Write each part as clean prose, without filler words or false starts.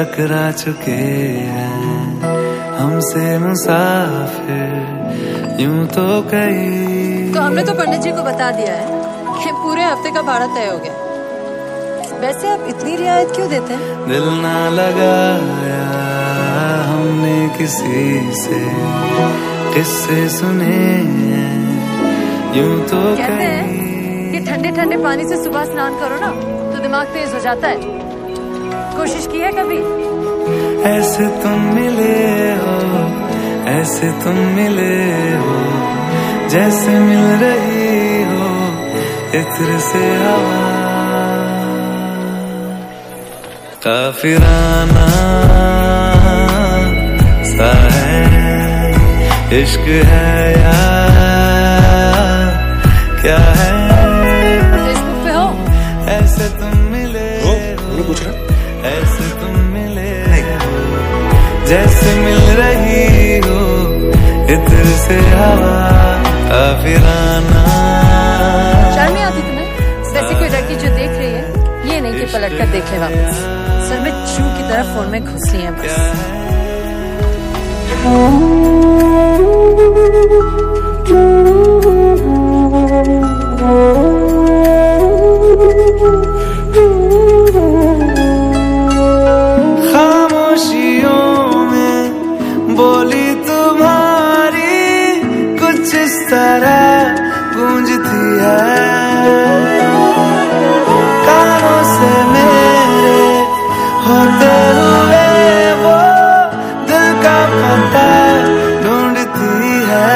टकरा चुके हैं हमसे मुसाफिर यूं तो कई। तो हमने तो पंडित जी को बता दिया है कि पूरे हफ्ते का भाड़ा तय हो गया। वैसे आप इतनी रियायत क्यों देते हैं? दिल ना लगाया हमने किसी से, किस्से सुने यूं तो कहते हैं कि ठंडे ठंडे पानी से सुबह स्नान करो ना तो दिमाग तेज हो जाता है। कोशिश की है कभी? ऐसे तुम मिले हो, ऐसे तुम मिले हो, जैसे मिल रही हो इत्र से हवा। काफिराना सा है इश्क है या क्या है? फेसबुक पे हो? ऐसे तुम मिले हो, पूछ रहा? ऐसे तुम मिले हो, जैसे मिल रही हो इत्र से हवा। काफिराना। शर्म नहीं आती तुम्हें? वैसे कोई लड़की जो देख रही है ये नहीं कि पलट कर देख ले वापस। सर में चू की तरह फोन में घुस रही है बस। खामोशियों में बोली तुम्हारी कुछ इस तरह गूंजती है, कानों से मेरे होते हुए वो दिल का पता ढूंढती है।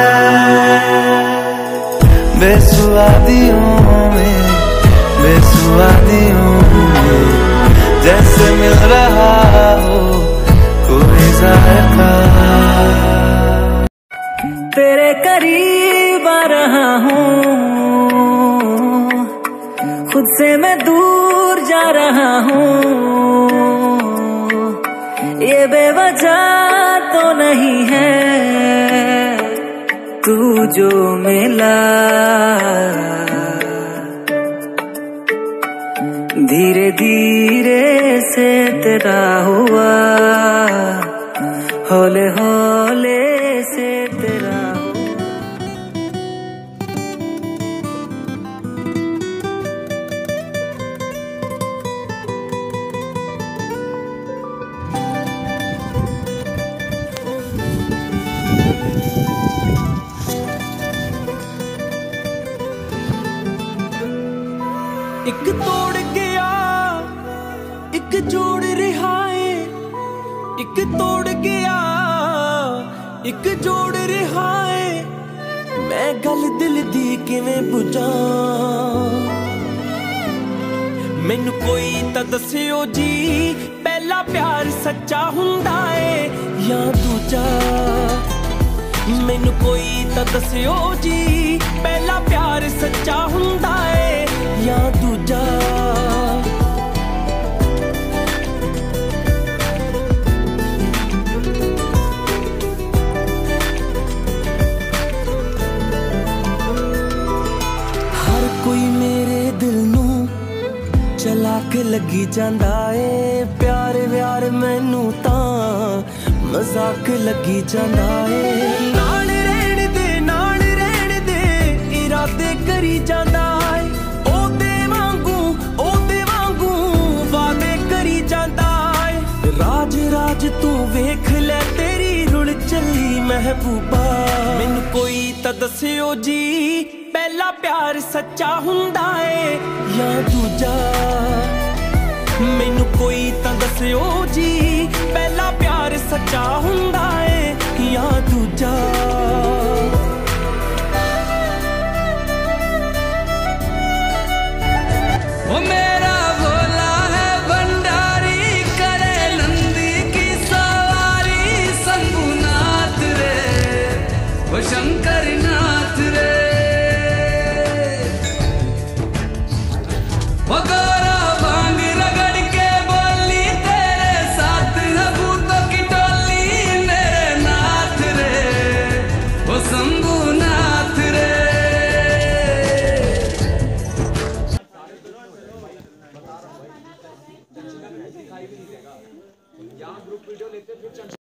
बेसुवादियों में, बेसुवादियों में जैसे मिल रहा हो कोई जायका। तेरे करीब आ रहा हूँ, खुद से मैं दूर जा रहा हूँ। ये बेवजह तो नहीं है, तू जो मिला धीरे धीरे से तेरा हुआ, हौले हौले से तेरा हुआ। एक तोड़ गया एक जोड़ रहा है, एक तोड़ गया एक जोड़ रहा है। मैं गल दिल दी किवें बुझा, मैनू कोई तां दस्सिओ जी पहला प्यार सच्चा हुंदा है या दूजा। मैनू कोई तां दस्सिओ जी पहला प्यार सच्चा हुंदा है या दूजा। हर कोई मेरे दिल नू चला के लगी जांदा है, प्यार व्यार मैनू तां मजाक लगी जांदा है। नाल रहण दे इरादे करी जांदा है, ओदे वांगू वादे करी जांदा है। राज राज तू वेख ले तेरी रुल चली महबूबा। मैनू कोई तां दस्सिओ जी पहला प्यार सच्चा हुंदा है या दूजा। मैनू कोई तां दस्सिओ जी पहला प्यार सच्चा हुंदा है या दूजा। वो मेरा भोला है भंडारी करे नंदी की सवारी। शंभुनाथ रे वो शंकर नाथ रे, वो गोरा भांग रगड़ के बोली तेरे साथ है भूतों की टोली। मेरे नाथ रे वो शंभुनाथ रे। यहाँ ग्रुप वीडियो लेते फिर